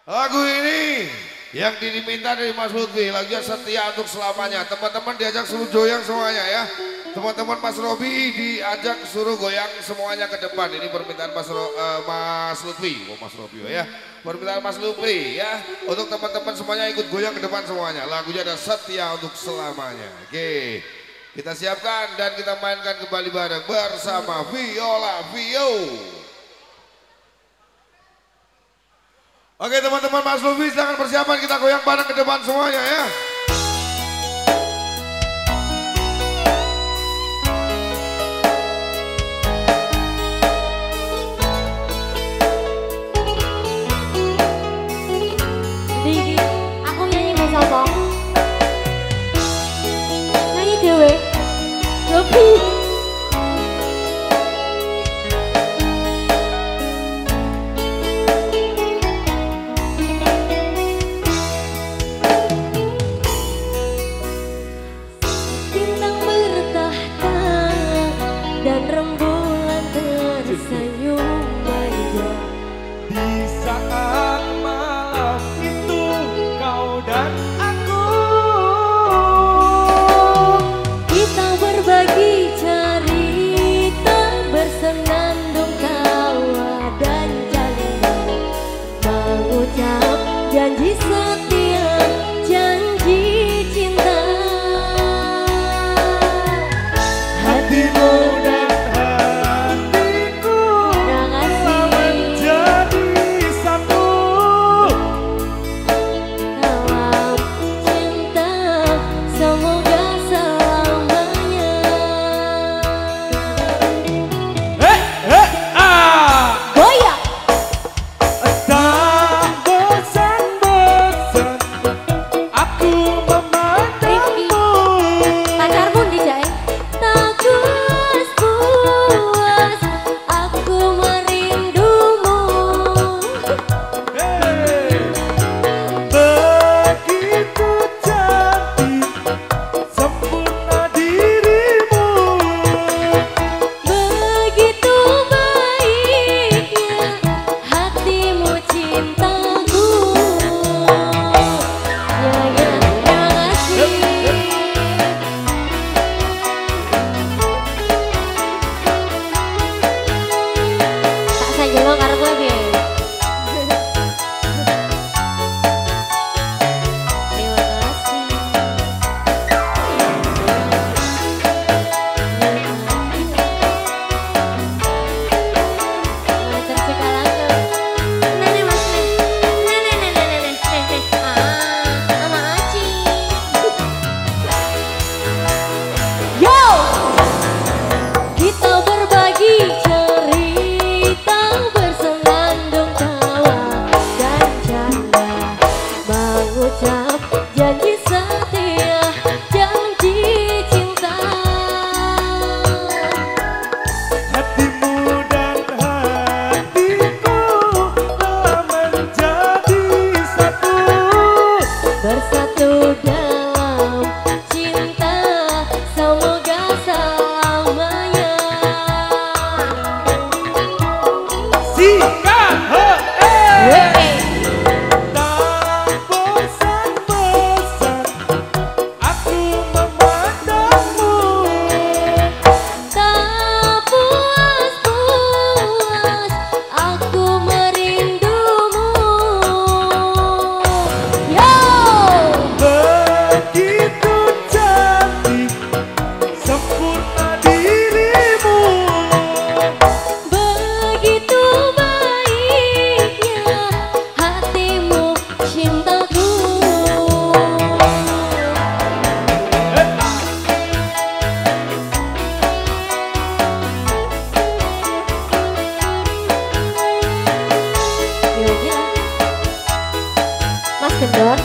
Lagu ini yang diminta dari Mas Lutfi, lagunya Setia Untuk Selamanya. Teman-teman diajak suruh goyang semuanya ya. Teman-teman Mas Robi diajak suruh goyang semuanya ke depan. Ini permintaan Mas Lutfi, Mas Robi ya. Permintaan Mas Lutfi ya. Untuk teman-teman semuanya ikut goyang ke depan semuanya. Lagunya ada Setia Untuk Selamanya. Oke. Kita siapkan dan kita mainkan kembali bareng bersama Viola Vio. Oke teman-teman Mas Lufi, silakan persiapan, kita goyang bareng ke depan semuanya ya. Diki, aku nyanyi gak sapa? Nyanyi dewe. Lufi. Dan rembulan tersenyum manja. Di saat malam itu kau dan aku, kita berbagi cerita, bersenandung tawa dan canda, mengucap janji setia, janji cinta. Hatimu Mas Gendor.